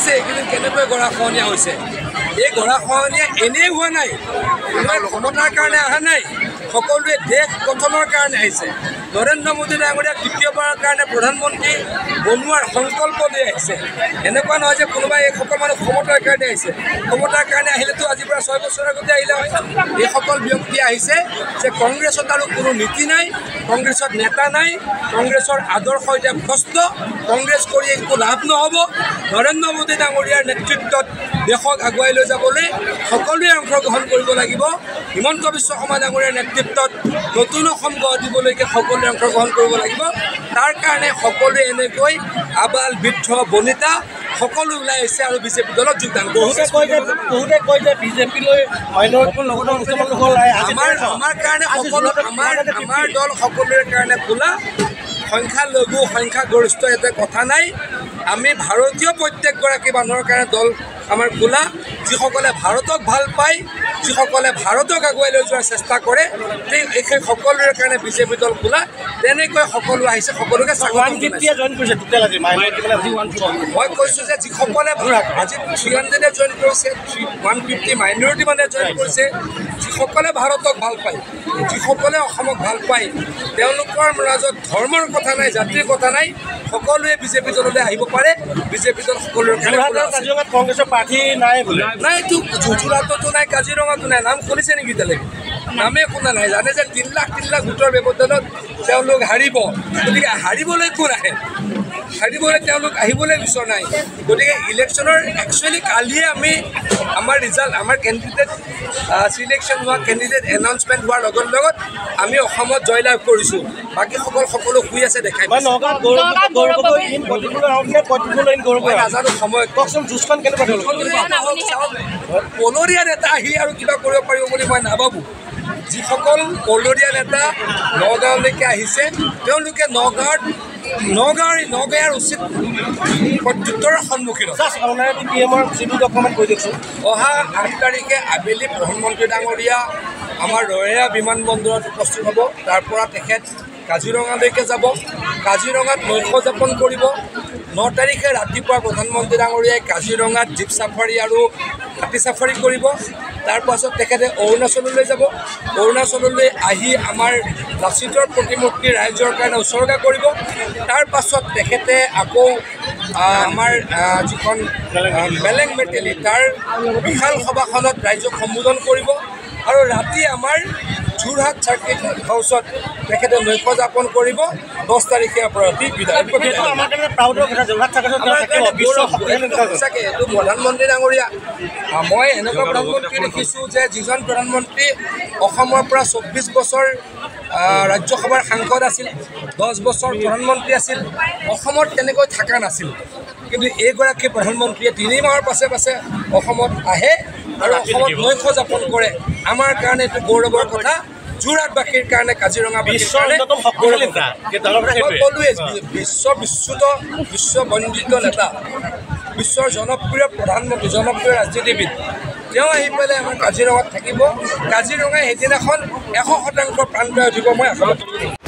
দেখিছে এইকেইদিন কেনেকৈ গৰাখহনীয়া হৈছে। এই গৰাখহনীয়া এনেই হোৱা নাই, কোনোবাই ক্ষমতাৰ কাৰণে অহা নাই, সকলোৱে দেশ গঠনৰ কাৰণে আহিছে। নৰেন্দ্ৰ মোদী ডাঙৰীয়াক দ্বিতীয়বাৰৰ কাৰণে প্ৰধানমন্ত্ৰী বনোৱাৰ সংকল্প লৈ আহিছে। এনেকুৱা নহয় যে কোনোবাই এইসকল মানুহ ক্ষমতাৰ কাৰণে আহিছে। ক্ষমতাৰ কাৰণে আহিলেতো আজিৰ পৰা 6 বছৰ আগতে আহিলে হয়। এইসকল ব্যক্তি আহিছে যে কংগ্ৰেছত আৰু কোনো নীতি নাই, কংগ্ৰেছত নেতা নাই, কংগ্ৰেছৰ আদৰ্শ এতিয়া ভ্ৰষ্ট, কংগ্ৰেছ কৰি একো লাভ নহ'ব। নৰেন্দ্ৰ মোদী ডাঙৰীয়াৰ নেতৃত্বত দেশক আগুৱাই লৈ যাবলৈ সকলোৱে অংশগ্ৰহণ কৰিব লাগিব। হিমন্ত বিশ্ব শৰ্মা ডাঙৰীয়াৰ নেতৃত্বত নতুন অসম গঢ় দিবলৈকে সকলোৱে অংশগ্ৰহণ কৰিব লাগিব। তাৰ কাৰণে সকলোৱে এনেকৈ আবাল বৃদ্ধ বনিতা সকলো ওলাই আহিছে আৰু বিজেপি দলত যোগদান কৰিছে। বহুতে কয় যে বিজেপিলৈ আমাৰ কাৰণে সকলো আমাৰ দল সকলোৰে কাৰণে খোলা। সংখ্যালঘু সংখ্যাগৰিষ্ঠ এটা কথা নাই। আমি ভাৰতীয় প্ৰত্যেকগৰাকী মানুহৰ কাৰণে দল আমাৰ খোলা। যিসকলে ভাৰতক ভাল পায়, যিসকলে ভাৰতক আগুৱাই লৈ যোৱাৰ চেষ্টা কৰে, সেই সকলোৰে কাৰণে বিজেপি দল খোলা। তেনেকৈ সকলো আহিছে, সকলোকে স্বাগতম জনাইছে। মই কৈছোঁ যে যিসকলে আজি 300 জইন কৰিছে, 150 মাইনৰিটি মানে জইন কৰিছে, যিসকলে ভাৰতক ভাল পায়, যিসকলে অসমক ভাল পায়, তেওঁলোকৰ মাজত ধৰ্মৰ কথা নাই, জাতিৰ কথা নাই, সকলোৱে বিজেপি দললৈ আহিব পাৰে। বিজেপি দল সকলোৰে কংগ্ৰেছৰ প্ৰাৰ্থী নাই বোলে। নাইতো, যোৰহাটতো নাই, কাজিৰঙাতো নাই। নাম শুনিছে নেকি এতিয়ালৈকে? নামেই শুনা নাই। জানে যে 3 লাখ ভোটৰ ব্যৱধানত তেওঁলোক হাৰিব। গতিকে হাৰিবলৈ কোন আহে? হাৰিবলৈ তেওঁলোক আহিবলৈ বিচৰা নাই। গতিকে ইলেকশ্যনৰ একচুৱেলি কালিয়ে আমি আমাৰ ৰিজাল্ট, আমাৰ কেণ্ডিডেট চিলেকশ্যন হোৱা, কেণ্ডিডেট এনাউন্সমেণ্ট হোৱাৰ লগত লগত আমি অসমত জয়লাভ কৰিছোঁ। বাকীসকল সকলো শুই আছে, দেখাই নাজানো সময় কওকচোন যুঁজখন কেনেকুৱা পলৰীয়া নেতা আহি আৰু কিবা কৰিব পাৰিব বুলি মই নাভাবোঁ। যিসকল পলৰীয়া নেতা নগাঁৱলৈকে আহিছে, তেওঁলোকে নগাঁৱৰ উচিত প্ৰত্যুত্তৰৰ সন্মুখীন অহা 8 তাৰিখে আবেলি প্ৰধানমন্ত্ৰী ডাঙৰীয়া আমাৰ ৰয়েয়া বিমানবন্দৰত উপস্থিত হ'ব। তাৰ পৰা তেখেত কাজিৰঙালৈকে যাব, কাজিৰঙাত নৈশ যাপন কৰিব। 9 তাৰিখে ৰাতিপুৱা প্ৰধানমন্ত্ৰী ডাঙৰীয়াই কাজিৰঙাত জীপ চাফাৰী আৰু হাতী চাফাৰী কৰিব। তাৰ পাছত তেখেতে অৰুণাচললৈ যাব। অৰুণাচললৈ আহি আমাৰ লাচিতৰ প্ৰতিমূৰ্তি ৰাইজৰ কাৰণে উচৰ্গা কৰিব। তাৰ পাছত তেখেতে আকৌ আমাৰ যিখন মেলেং মেটেলি তাৰ বিশাল সভাখনত ৰাইজক সম্বোধন কৰিব। আৰু ৰাতি আমাৰ যোৰহাট চাৰ্কিট হাউচত তেখেতে নৈশ যাপন কৰিব। 10 তাৰিখে অপৰাধী বিদায়। সঁচাকৈ এইটো প্ৰধানমন্ত্ৰী ডাঙৰীয়া। মই এনেকুৱা প্ৰধানমন্ত্ৰী দেখিছোঁ যে যিজন প্ৰধানমন্ত্ৰী অসমৰ পৰা 24 বছৰ ৰাজ্যসভাৰ সাংসদ আছিল, 10 বছৰ প্ৰধানমন্ত্ৰী আছিল, অসমত তেনেকৈ থকা নাছিল। কিন্তু এইগৰাকী প্ৰধানমন্ত্ৰীয়ে 3 মাহৰ পাছে পাছে অসমত আহে আৰু অসমত নৈশ যাপন কৰে। আমাৰ কাৰণে এইটো গৌৰৱৰ কথা। যোৰহাটবাসীৰ কাৰণে, কাজিৰঙাবাসীৰ কাৰণে সকলোৱে বিশ্ববন্দিত নেতা, বিশ্বৰ জনপ্ৰিয় প্ৰধানমন্ত্ৰী, জনপ্ৰিয় ৰাজনীতিবিদ, তেওঁ আহি পেলাই আমাৰ কাজিৰঙাত থাকিব। কাজিৰঙাই সেইদিনাখন 100% প্ৰাণবায়ু দিব মই আশা কৰোঁ।